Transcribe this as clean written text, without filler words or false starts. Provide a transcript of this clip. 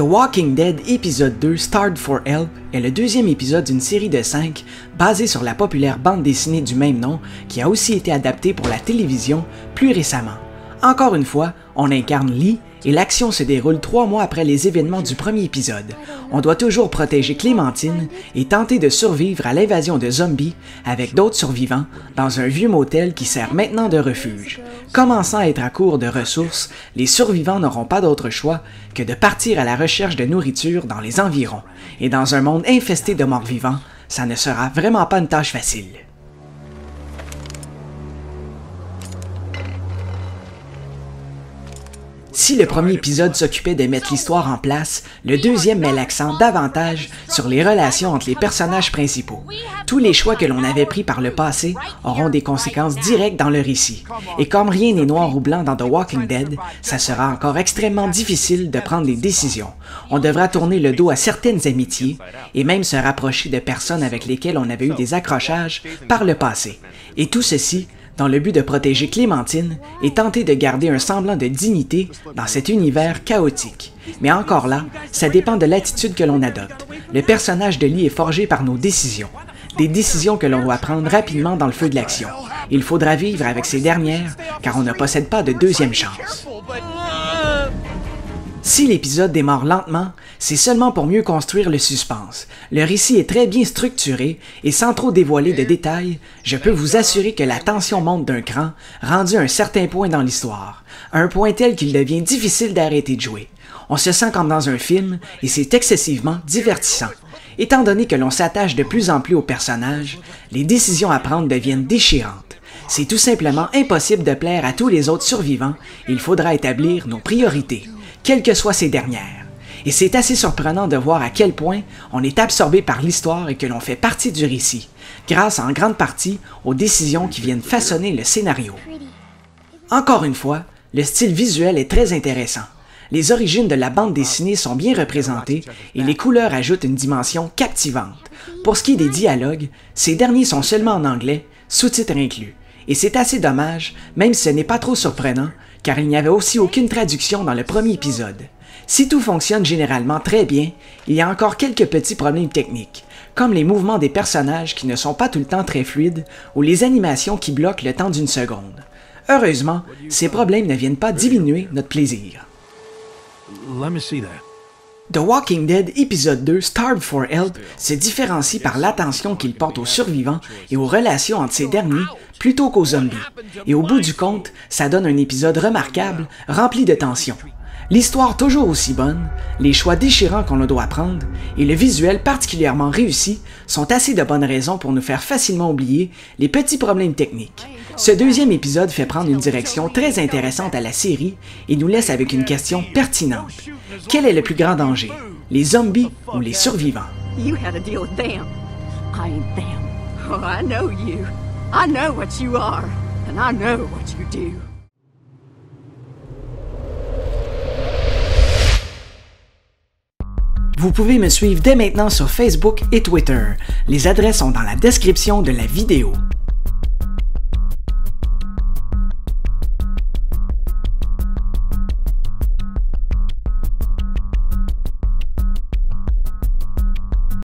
The Walking Dead épisode 2 Starved for Help est le deuxième épisode d'une série de 5 basée sur la populaire bande dessinée du même nom qui a aussi été adaptée pour la télévision plus récemment. Encore une fois, on incarne Lee et l'action se déroule 3 mois après les événements du premier épisode. On doit toujours protéger Clémentine et tenter de survivre à l'invasion de zombies avec d'autres survivants dans un vieux motel qui sert maintenant de refuge. Commençant à être à court de ressources, les survivants n'auront pas d'autre choix que de partir à la recherche de nourriture dans les environs. Et dans un monde infesté de morts-vivants, ça ne sera vraiment pas une tâche facile. Si le premier épisode s'occupait de mettre l'histoire en place, le deuxième met l'accent davantage sur les relations entre les personnages principaux. Tous les choix que l'on avait pris par le passé auront des conséquences directes dans le récit. Et comme rien n'est noir ou blanc dans The Walking Dead, ça sera encore extrêmement difficile de prendre des décisions. On devra tourner le dos à certaines amitiés et même se rapprocher de personnes avec lesquelles on avait eu des accrochages par le passé. Et tout ceci dans le but de protéger Clémentine et tenter de garder un semblant de dignité dans cet univers chaotique. Mais encore là, ça dépend de l'attitude que l'on adopte. Le personnage de Lee est forgé par nos décisions. Des décisions que l'on doit prendre rapidement dans le feu de l'action. Il faudra vivre avec ces dernières, car on ne possède pas de deuxième chance. Si l'épisode démarre lentement, c'est seulement pour mieux construire le suspense. Le récit est très bien structuré et sans trop dévoiler de détails, je peux vous assurer que la tension monte d'un cran, rendu à un certain point dans l'histoire. Un point tel qu'il devient difficile d'arrêter de jouer. On se sent comme dans un film et c'est excessivement divertissant. Étant donné que l'on s'attache de plus en plus aux personnages, les décisions à prendre deviennent déchirantes. C'est tout simplement impossible de plaire à tous les autres survivants et il faudra établir nos priorités, quelles que soient ces dernières. Et c'est assez surprenant de voir à quel point on est absorbé par l'histoire et que l'on fait partie du récit, grâce en grande partie aux décisions qui viennent façonner le scénario. Encore une fois, le style visuel est très intéressant. Les origines de la bande dessinée sont bien représentées et les couleurs ajoutent une dimension captivante. Pour ce qui est des dialogues, ces derniers sont seulement en anglais, sous-titres inclus. Et c'est assez dommage, même si ce n'est pas trop surprenant, car il n'y avait aussi aucune traduction dans le premier épisode. Si tout fonctionne généralement très bien, il y a encore quelques petits problèmes techniques, comme les mouvements des personnages qui ne sont pas tout le temps très fluides ou les animations qui bloquent le temps d'une seconde. Heureusement, ces problèmes ne viennent pas diminuer notre plaisir. The Walking Dead épisode 2 Starved for Help se différencie par l'attention qu'il porte aux survivants et aux relations entre ces derniers plutôt qu'aux zombies. Et au bout du compte, ça donne un épisode remarquable, rempli de tension. L'histoire toujours aussi bonne, les choix déchirants qu'on doit prendre et le visuel particulièrement réussi sont assez de bonnes raisons pour nous faire facilement oublier les petits problèmes techniques. Ce deuxième épisode fait prendre une direction très intéressante à la série et nous laisse avec une question pertinente. Quel est le plus grand danger, les zombies ou les survivants? You had to deal with them. I ain't them. Oh, I know you. I know what you are, and I know what you do. Vous pouvez me suivre dès maintenant sur Facebook et Twitter. Les adresses sont dans la description de la vidéo.